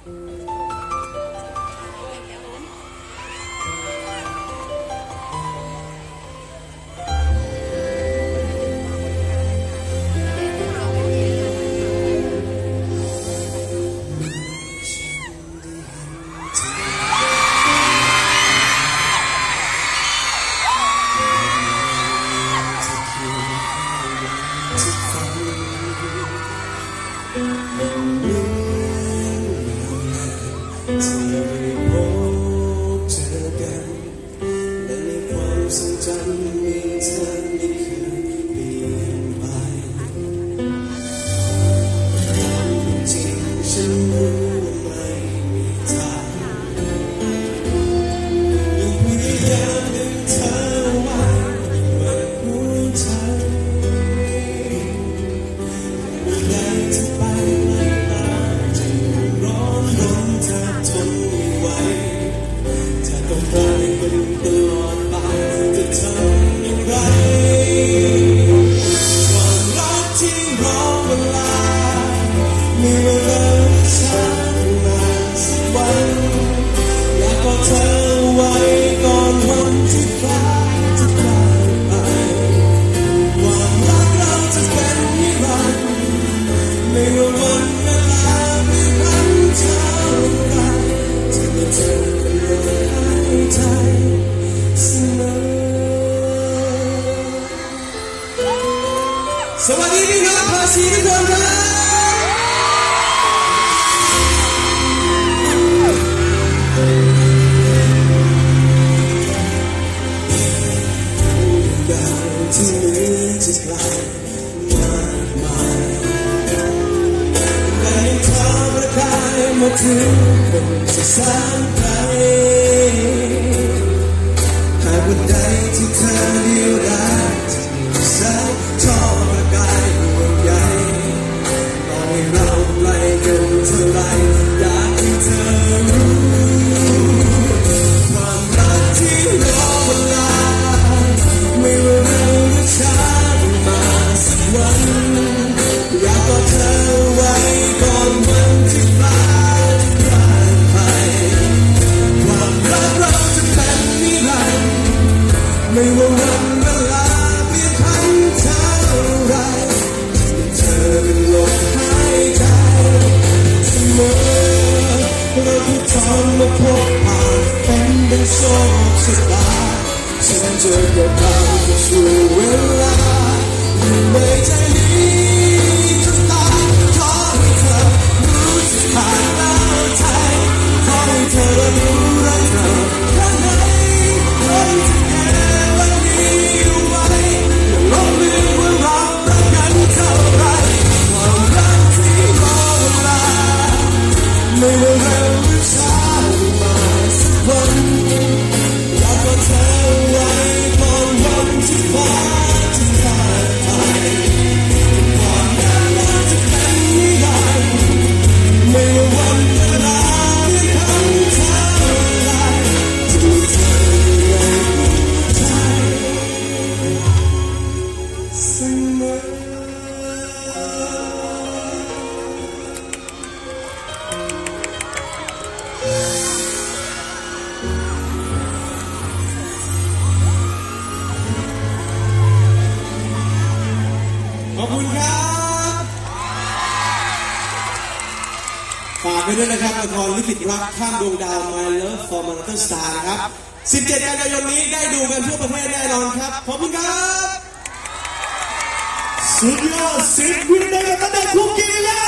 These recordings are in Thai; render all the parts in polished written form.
สวัสดีพี่น้องภาษีทุกคนครับที่เหลือจะไกลมากมายได้ทำประกายมาถึงคนที่แสนไกลหากวันใดที่เธอเดียวดายจะมีแสงทอประกายดวงใหญ่ต่อให้เราไกลกันเท่าไรอยากให้เธอรู้ความรักที่รอเวลาไม่ว่าเร็วหรือช้ามาสักวันอยากกอดเธอไว้ก่อนวันที่ฟ้าจะพรากไปความรักเราจะเป็นนิรันดร์ไม่ว่าวันเวลาเปลี่ยนพันเท่าไรเธอเป็นลมหายใจเสมอเราทุกทางมาพบผ่านเป็นดังโชคชะตาฉันจะเก็บเราจะช่วยเวลาอยู่ในใจนี้จนตายขอให้เธอรู้สึกผ่านแล้วใจขอให้เธอรู้รักเธอแค่ไหนขอให้เธอแค่วันนี้ไว้อย่าลบเลือนว่าเรารักกันเท่าไรความรักที่รอเวลาไม่ว่าเร็วหรือช้ามาสักวันอยากกอดเธอไว้ก่อนวันที่ฟ้าจะพรากไปความรักเราจะเป็นนิรันดร์ไม่ว่าวันเวลาเปลี่ยนพันเท่าไรที่เธอยังอยู่ใจเสมอขอบคุณครับฝากไปด้วยนะครับละครลิขิตรักข้ามดวงดาว My Love for Another Star นะครับ17 กันยายนนี้ได้ดูกันทั่วประเทศแน่นอนครับขอบคุณครับสุดยอดสิบวินาทีกันได้คุกกี้แล้ว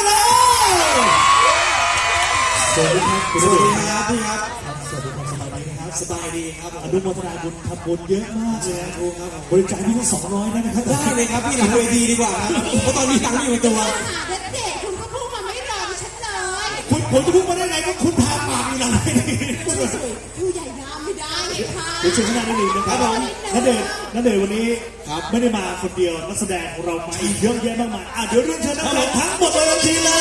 สวัสดีครับสวัสดีครับพี่ครับสวัสดีครับสบายดีครับสบายดีครับอนุโมทนาบุญทำบุญเยอะมากเลยครับบริจาคพี่ก็200นะครับได้เลยครับพี่หลังเวทีดีกว่าครับเพราะตอนนี้ตังค์ไม่อยู่ในตัวเด็กเด็กคุณก็พูดมาไม่รอฉันเลยผมจะพูดมาได้ไงก็คุณพาปากอยู่หลังเวทีผู้ใหญ่น้ำไม่ได้ค่ะเดี๋ยวชมหน้าได้ดีนะครับณเดชน์วันนี้ไม่ได้มาคนเดียวนักแสดงของเรามาอีกเยอะแยะมากมายเดี๋ยวเรียนเชิญนักแสดงทั้งหมดเลยทันทีเลย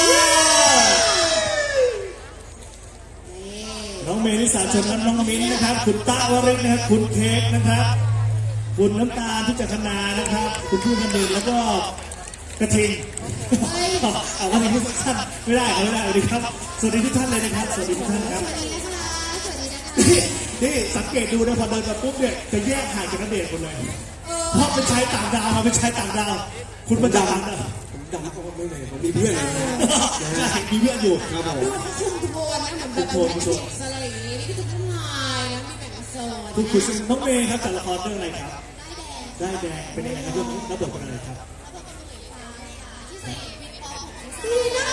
น้องเมลิสาชนและน้องมิ้นนะครับคุณต้าวริศนะครับคุณเค้กนะครับคุณน้ำตาลพิจักรนานะครับคุณผู้กันเดินแล้วก็กระทิงเอาวันนี้สั้นไม่ได้สวัสดีครับสวัสดีทุกท่านเลยนะครับสวัสดีทุกท่านครับสวัสดีนะคะสวัสดีนะคะนี่สังเกตดูนะพอเดินมาปุ๊บเนี่ยจะแยกห่างจากนักเดทคนเลยเพราะเป็นชายต่างดาวเป็นชายต่างดาวคุณประจักษ์นะผมดังเขาไม่เลยผมมีเพื่อนเลยใช่มีเพื่อนอยู่ครับผมดูเขาคุมโทนนะเหมือนแบบเป็นแท็กซ์อะไรอย่างงี้นี่ก็จะทำลายนะมีแต่งโซนคุณน้องเมย์ครับแต่ละครเรื่องอะไรครับได้แดงเป็นยังไงครับเรื่องนี้รับบทเป็นอะไรครับดีนะ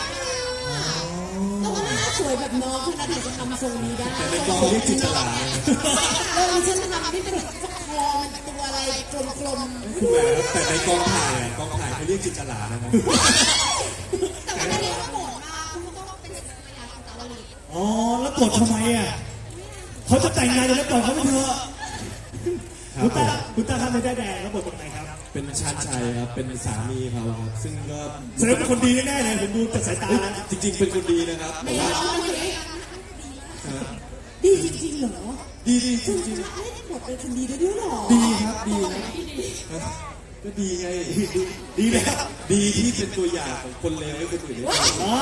แต่ว่าหน้าสวยแบบน้องขนาดไหนจะทำทรงนี้ได้แต่ในกองเรียกจิตตลาฉันทำที่เป็นคอมันตัวอะไรกลมๆคุณแม่ครับแต่ในกองถ่ายเขาเรียกจิตตลานะครับแต่ว่าเรียกว่าโหดมากคุณต้องเป็นศิลปินของตาลีอ๋อแล้วกดทำไมอ่ะเขาจะแต่งงานแล้วปล่อยเขาไปเถอะคุณตาทำในได้แดงแล้วบทเป็นไงครับเป็นชาญชัยครับเป็นสามีเขาครับซึ่งก็แสดงเป็นคนดีแน่เลยผมดูจากสายตาแล้วจริงๆเป็นคนดีนะครับแต่ว่าดีจริงๆเหรอดีจริงๆเล่นบทเป็นคนดีได้ด้วยหรอดีครับดีก็ดีไงดีเลยดีที่เป็นตัวอย่างของคนเลวให้คนอื่นได้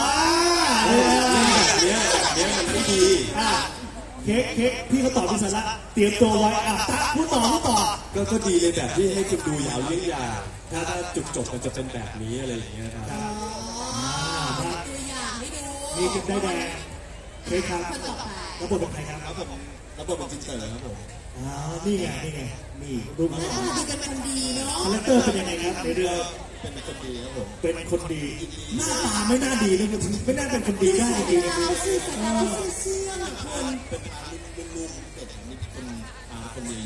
แบบนี้มันไม่ดีเค้กพี่เขาตอบดีสาระเตรียมตัวไว้พูดต่อก็ดีเลยแบบที่ให้คุณดูยาวเยี่ยงอย่างถ้าจุดจบมันจะเป็นแบบนี้อะไรอย่างเงี้ยครับตัวอย่างให้ดูมีเก็บได้แดงเค้กครับแล้วบทเป็นใครครับแล้วบทเป็นจินเตอร์ครับผมนี่ไงนี่ดูมาดูเป็นคนดีเนาะคาแรคเตอร์เป็นยังไงครับในเรื่องเป็นคนดีครับผมเป็นคนดีหน้าตาไม่น่าดีเลยถึงไม่น่าเป็นคนดีได้จริงๆเราสื่อสารเราเชื่อหลังคนเป็นพาลุ่มๆแต่นี่เป็นคนดี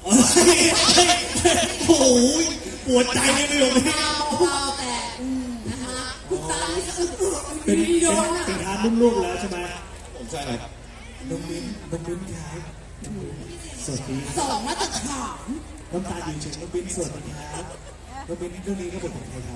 โอ้ยปวดใจเลยไม่ลงเลยเราแต่นะคะคุณตาเป็นทานลุ่มๆแล้วใช่ไหมผมใช่ครับน้องมิ้นครับสวัสดี 2มาตรฐานน้ำตาดีเฉยน้องมิ้นสวัสดีครับน้องมิ้นเรื่องนี้ก็บทเป็นใครครับ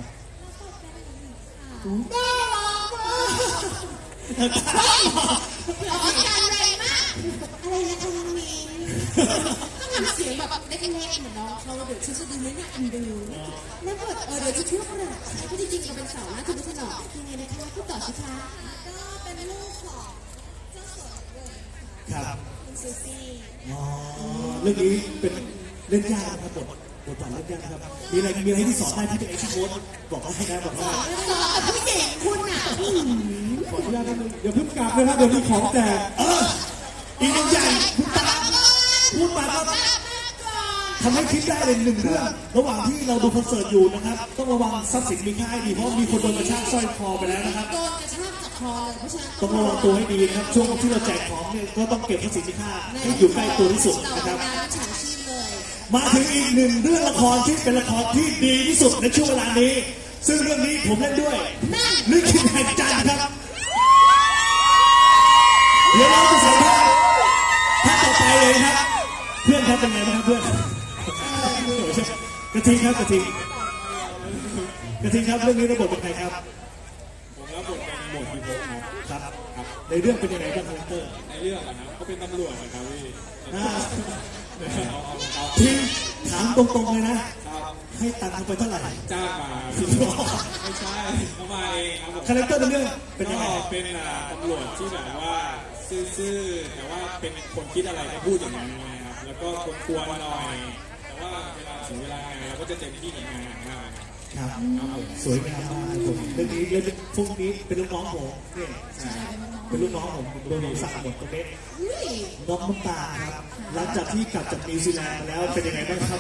น่ารักมากอาการแรงมากอะไรนะมิ้นต้องทำเสียงแบบเล็กๆเหมือนน้องเขาเดี๋ยวฉันจะดูไม่น่าอันดูแล้วก็แบบเดี๋ยวจะช่วยอะไรเพราะจริงๆเราเป็นสาวนะคุณผู้ชมยังไงนะคะพูดต่อสิคะก็เป็นลูกของเจ้าสัวครับคุณซูซี่เรื่องนี้เป็นเล่นยากนะครับบทบาทเล่นยากนะครับมีอะไรที่สอนได้ที่เป็นเอ็กซ์โค้ดบอกให้นะบอกว่าพี่เก่งคุณอ่ะขออนุญาตนะเดี๋ยวเพิ่งกลับนะครับเดี๋ยวมีของแจกอีกหนึ่งอย่างคุณตาพูดมาก็ทำให้คิดได้เลย1 เรื่องระหว่างที่เราดูคอนเสิร์ตอยู่นะครับต้องระวังทรัพย์สินมีค่าให้ดีเพราะมีคนโดนกระชากสร้อยคอไปแล้วนะครับโดนกระชากจากคอเลยเพราะฉะนั้นต้องระวังตัวให้ดีนะครับช่วงที่เราแจกของเนี่ยก็ต้องเก็บทรัพย์สินมีค่าให้อยู่ใกล้ตัวที่สุดนะครับมาถึงอีก1 เรื่องละครที่เป็นละครที่ดีที่สุดในช่วงเวลานี้ซึ่งเรื่องนี้ผมเล่นด้วยลิขิตแห่งจันทร์ครับเดี๋ยวเราจะสัมภาษณ์ท่านต่อไปเลยครับเพื่อนครับเป็นไงบ้างครับเพื่อนกระทิงครับเรื่องนี้ระบบเป็นใครครับผมรับบทเป็นหมวดพิภพครับในเรื่องเป็นยังไงบ้างคาแรคเตอร์ในเรื่องนะครับเขาเป็นตำรวจนะครับพี่ถามตรงๆเลยนะให้ตังค์ไปเท่าไหร่จ้างมาไม่ใช่เขามาเองครับคาแรคเตอร์ในเรื่องเป็นยังไงเป็นตำรวจที่แบบว่าซื่อๆแต่ว่าเป็นคนคิดอะไรก็พูดอย่างนั้นนะครับแล้วก็กวนๆหน่อยแต่ว่าเวลาถึงเวลางานเราก็จะเต็มที่กับงานมากครับสวยงามมากผมเรื่องนี้เล่นพวกนี้เป็นลูกน้องผมเนี่ยเป็นลูกน้องผมโดนสั่งหมดตรงนี้น้องน้ำตาครับหลังจากที่กลับจากนิวซีแลนด์แล้วเป็นยังไงบ้างครับ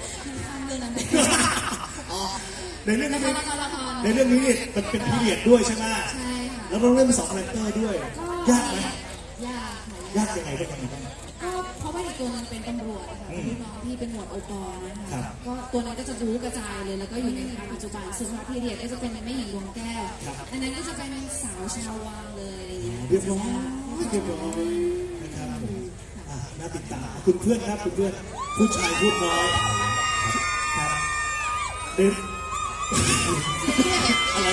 ในเรื่องนี้มันเป็นพีเรียดด้วยใช่ไหมใช่ค่ะแล้วเราเล่น2 คาแรคเตอร์ด้วยยากไหมยากยังไงบ้างก็เพราะว่าอีกตัวนึงเป็นตำรวจค่ะเป็นน้องที่เป็นหมวดโอปอนะคะก็ตัวนั้นก็จะรู้กระจายเลยแล้วก็อยู่ในปัจจุบันส่วนพีเรียดก็จะเป็นแม่หญิงดวงแก้วอันนั้นก็จะเป็นสาวชาววังเลยเรียบร้อยนะครับน่าติดตามคุณเพื่อนครับคุณเพื่อนผู้ชายพูดน้อยครับเด็กอะไร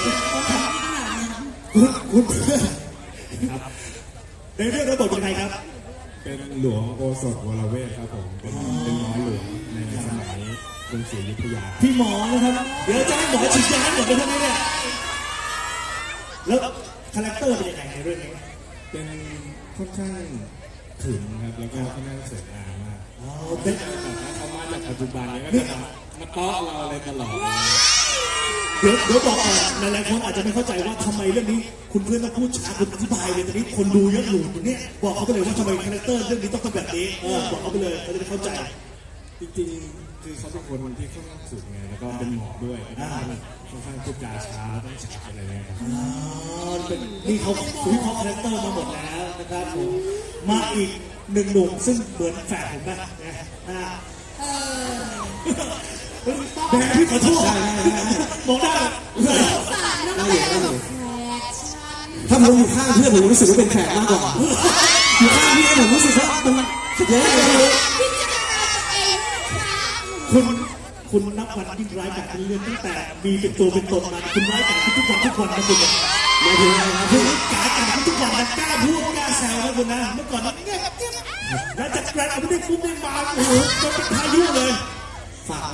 คุณเพื่อนครับในเรื่องระบบเป็นใครครับเป็นหลวงโอสถวรเวทครับผมเป็นหมอหลวงในสมัยกรุงศรีอยุธยาพี่หมอนะครับเดี๋ยวจะให้หมอฉีดยาให้หมดเลยท่านนี้เนี่ยแล้วคาแรคเตอร์เป็นยังไงในเรื่องนี้เป็นค่อนข้างขึงครับแล้วก็ค่อนข้างสวยงามมากเป็นแบบว่าเขามาจากปัจจุบันนี้ก็จะมาเตาะเราเลยตลอดเดี๋ยวบอกก่อนหลายๆคนอาจจะไม่เข้าใจว่าทำไมเรื่องนี้คุณเพื่อนต้องพูดช้าคุณอธิบายเลยตอนนี้คนดูเยอะอยู่เนี่ยบอกเขาไปเลยว่าทำไมคาแรคเตอร์เรื่องนี้ต้องเป็นแบบนี้บอกเขาไปเลยเขาจะได้เข้าใจจริงๆคือเขาเป็นคนที่ค่อนข้างสุดไงแล้วก็เป็นหมอด้วยค่อนข้างพูดจาช้าต้องช้าอะไรเงี้ยครับเป็นนี่เขาวิเคราะห์คาแรคเตอร์มาหมดแล้วนะครับผมมาอีกหนึ่งหนุ่มซึ่งเหมือนแฝดผมนะแม่พี่ขอโทษบอกได้ถ้าผมอยู่ข้างเพื่อนผมรู้สึกว่าเป็นแขกมากกว่าอยู่ข้างพี่ผมรู้สึกว่ามันเยอะเลยคุณนับวันยิ่งร้ายกาจเรื่อยตั้งแต่มีเป็นตัวเป็นตนมาคุณร้ายกาจทุกวันนะคุณไม่ถึงอะไรครับคุณกาจทุกวันนะกล้าพูดกล้าแซวนะคุณนะเมื่อก่อนเงียบแล้วจากแกรนเอาไม่ได้ปุ๊บไม่มาโอ้โหจนเป็นพายุเลยฝาก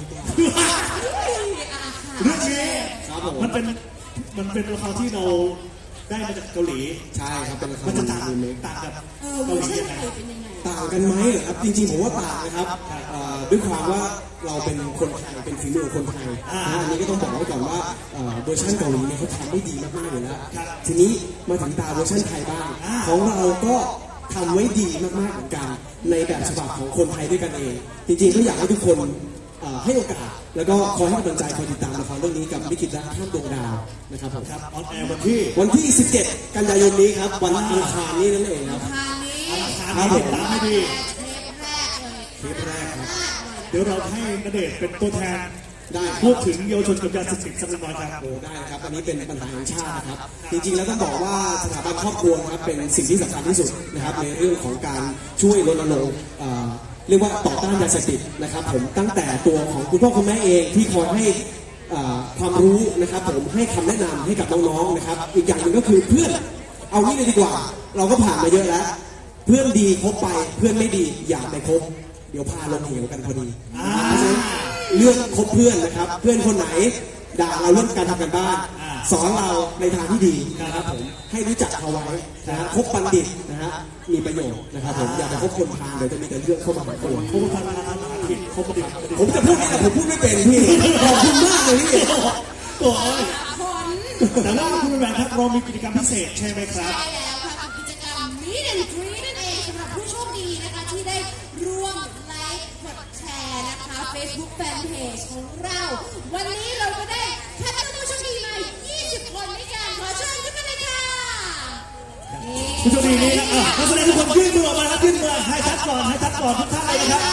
เรื่องนี้มันเป็นละครที่เราได้มาจากเกาหลีใช่ครับเป็นละครมันจะต่างกับเกาหลียังไงต่างกันไหมครับจริงๆผมว่าต่างนะครับด้วยความว่าเราเป็นคนไทยเป็นฝีมือคนไทยอันนี้ก็ต้องบอกไว้ก่อนว่าเวอร์ชันเกาหลีเนี่ยเขาทำได้ดีมากๆเลยนะทีนี้มาถึงตาเวอร์ชันไทยบ้างของเราก็ทำไว้ดีมากๆเหมือนกันในแบบฉบับของคนไทยด้วยกันเองจริงๆก็อยากให้ทุกคนให้โอกาสแล้วก็คอยให้กำลังใจคอยติดตามละครเรื่องนี้กับลิขิตรักข้ามดวงดาวนะครับผมครับออนแอร์วันที่ 17 กันยายนนี้ครับวันอังคารนี้นั่นเองครับครับผมตามให้ดีเทปแรกครับเดี๋ยวเราให้ณเดชน์เป็นตัวแทนได้พูดถึงเยาวชนกับยาเสพติดสักหน่อยครับได้ครับอันนี้เป็นปัญหาแห่งชาตินะครับจริงๆแล้วต้องบอกว่าสถาบันครอบครัวครับเป็นสิ่งที่สำคัญที่สุดนะครับในเรื่องของการช่วยรณรงค์เรียกว่าต่อต้านยาเสพติดนะครับผมตั้งแต่ตัวของคุณพ่อคุณแม่เองที่คอยให้ความรู้นะครับผมให้คำแนะนำให้กับน้องๆนะครับอีกอย่างหนึ่งก็คือเพื่อนเอางี้เลยดีกว่าเราก็ผ่านมาเยอะแล้วเพื่อนดีคบไปเพื่อนไม่ดีอย่าไปคบเดี๋ยวพาลงเหวกันพอดีเพราะฉะนั้นเลือกคบเพื่อนนะครับเพื่อนคนไหนด่าเราเรื่องการทำกันบ้านสอนเราในทางที่ดีนะครับผมให้รู้จักเอาไว้นะฮะคบบัณฑิตนะฮะมีประโยชน์นะครับผมอย่าไปคบคนพาลเดี๋ยวจะมีแต่เรื่องเข้ามาหาตัวคบคนพาลผิดคบบัณฑิตผมจะพูดนี่แหละผมพูดไม่เป็นพี่ขอบคุณมากเลยพี่โอ้ยแต่ว่าคุณแบงค์ครับเรามีกิจกรรมพิเศษใช่ไหมครับใช่แล้วค่ะกิจกรรมนี้เดนทรีนั่นเองสำหรับผู้โชคดีนะคะที่ได้ร่วมไลค์กดแชร์นะคะ Facebook Fanpage ของเราวันนี้เราก็ได้คัดเลือกผู้โชคดีมา20 คนด้วยกันขอเชิญขึ้นมาเลยค่ะผู้โชคดีนี้นะนักแสดงทุกคนยื่นมือออกมาครับยื่นมือให้ทัดก่อนทุกท่านเลยนะครับ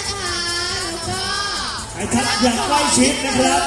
ให้ทัดอย่างใกล้ชิดนะครับ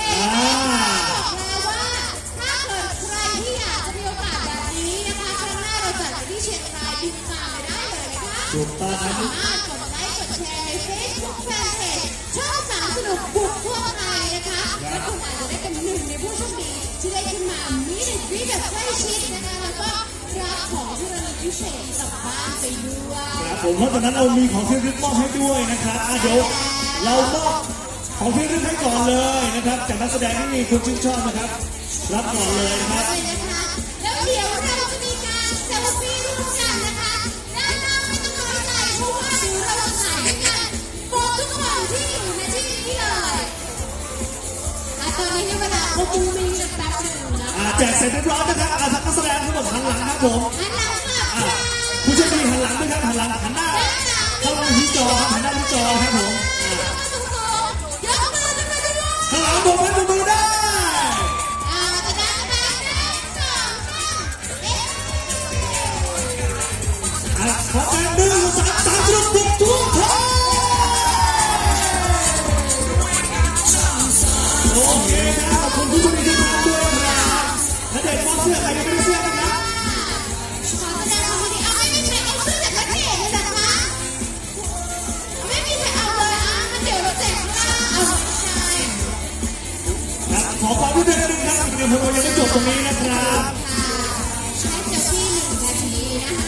ถูกต้องครับกดไลค์กดแชร์ใน Facebook Fanpage ช่อง3สนุกบุกทั่วไทยนะคะและคุณอาจจะได้เป็นหนึ่งในผู้โชคดีที่ได้ขึ้นมามีเด็กดีแบบใกล้ชิดนะคะแล้วก็รับของที่ระลึกพิเศษกลับบ้านไปด้วยครับผมเพราะตอนนั้นเรามีของที่ระลึกมอบให้ด้วยนะครับเดี๋ยวเรามอบของที่ระลึกให้ก่อนเลยนะครับจากนักแสดงที่มีคุณชื่นชอบนะครับรับก่อนเลยนะครับแล้วเดี๋ยวเราจะมีการเซลฟี่ร่วมกันนะคะด้านหน้าไม่ต้องน้อยใจเพราะว่าเดี๋ยวเราจะถ่ายด้วยกันบอกทุกคนที่อยู่ในที่นี้เลยตอนนี้ให้เวลาพวกคุณมีกันแป๊บหนึ่งนะแจกเสร็จเรียบร้อยนะครับนักแสดงทั้งหมดหันหลังครับผมหันหลังค่ะผู้โชคดีหันหลังด้วยครับหันหลังหันหน้าเข้ามาที่จอหันหน้าที่จอครับผมยกมือขึ้นมาด้วยหันหลังบอกให้มือได้ขอแจ้ง1 2 3สนุกบุกทุกคนโอเคนะขอบคุณผู้ชมที่มาด้วยนะครับและเด็กมอบเสื้อใครยังไม่ได้เสื้อนะครับขอแสดงความยินดีไม่มีใครเอาเสื้อจากประเทศเลยนะคะไม่มีใครเอาเลยงั้นเดี๋ยวเราแจกเอาใช่ครับขอความร่วมมือนิดนึงครับเดี๋ยวผมยังไม่จบตรงนี้นะครับใช้เซลฟี่1 นาทีนะคะ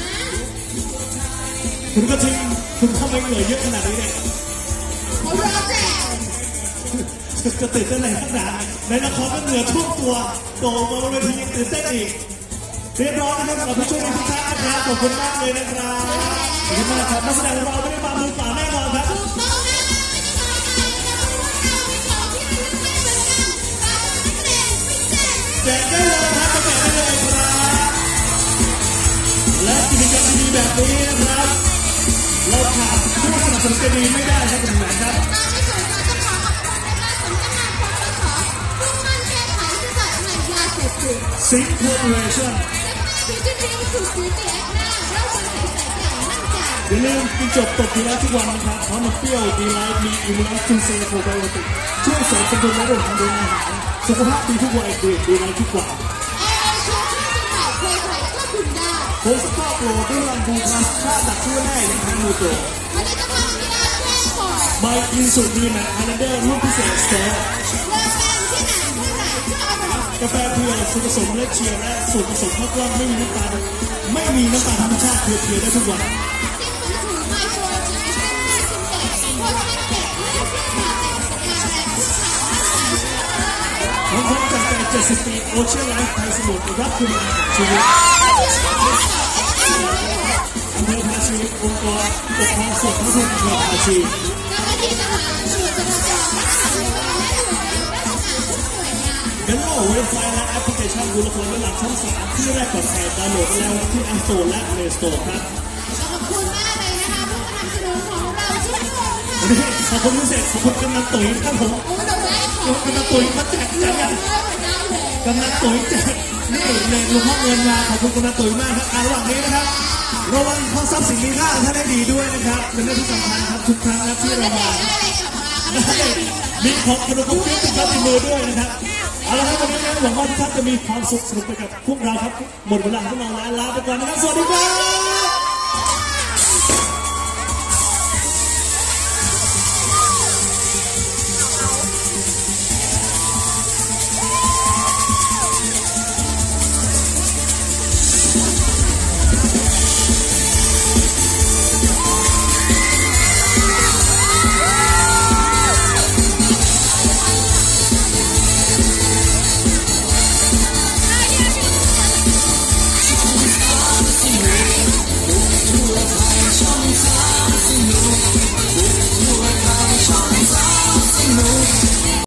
คุณก็ทิ้งคุณทำไมเหนื่อยเยอะขนาดนี้เนี่ยเขารอแจกจะตื่นเต้นอะไรขนาดในละครก็เหนื่อยท่วมตัวโตมาบนเวทียังตื่นเต้นอีกเรียบร้อยนะครับกับผู้ช่วยทุกท่านนะครับขอบคุณมากเลยนะครับขอบคุณมากครับนักแสดงของเราไม่ได้มามือเปล่าแน่นอนครับแจกได้เลยครับแจกได้เลยครับและกิจกรรมดีๆแบบนี้นะครับเราขาดผู้สนับสนุนดีไม่ได้ครับคุณแม่ครับซิงค์คอร์ปอเรชั่นอย่าลืมกินจบตกดีแล้วทุกวันนะครับเพราะมันเปรี้ยวดีไลท์มีอิมมูนจูเซโปรไบโอติกช่วยเสริมสมดุลในเรื่องของเรื่องอาหารสุขภาพดีทุกวัยดื่มดีไลท์ทุกวันโพสต์ก็โปรด้วยรังบูพลัสค่าดักชั่วแน่อย่างทั้งมือโปรไบอินสูตรดีแมทไฮแลนเดอร์รุ่นพิเศษสเตอร์กาแฟเพียวสูตรผสมเลือดเชียร์และสูตรผสมข้าวกล้องไม่มีน้ำตาลธรรมชาติเพียวได้ทุกวันของความจากใจ70 ปีโอเชียนไลฟ์ไทยสมุทรรับคุณงานของชีวิตอำเภอภาชีองค์กรปกครองส่วนท้องถิ่นอำเภอภาชีเป็นโลกเว็บไซต์และแอปพลิเคชันดูละครระดับช่อง3ที่แรกก่อนใครดาวน์โหลดแล้วที่ App Store และ Play Store ครับขอบคุณมากเลยนะคะผู้นำเสนอของเราทุกคนค่ะขอบคุณพิเศษขอบคุณกำนันตุ๋ยครับผมกำนันตุ๋ยมาแจกกันกำนันตุ๋ยแจกนี่เลยลงพ่อเงินมาขอบคุณกำนันตุ๋ยมากครับระหว่างนี้นะครับระวังของทรัพย์สินมีค่าท่านได้ดีด้วยนะครับเป็นเรื่องที่สำคัญครับทุกครั้งนะที่เรามามีของขนมคุกกี้ติดมือด้วยนะครับเอาละครับวันนี้นะหวังว่าทุกท่านจะมีความสุขสนุกไปกับพวกเราครับหมดเวลาของเราแล้วลาไปก่อนนะครับสวัสดีครับ